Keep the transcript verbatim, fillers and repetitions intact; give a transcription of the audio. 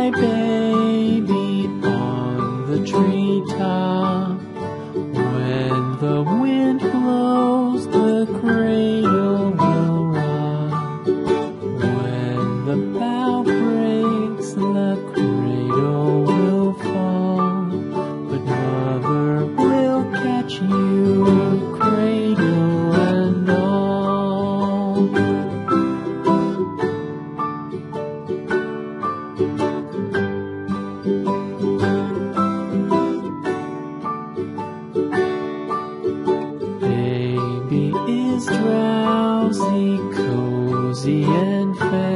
my baby on the treetop. When the wind blows, the cradle will rock. When the bough breaks, the cradle will fall. But mother will catch you, cradle and all. Baby is drowsy, cozy and fair.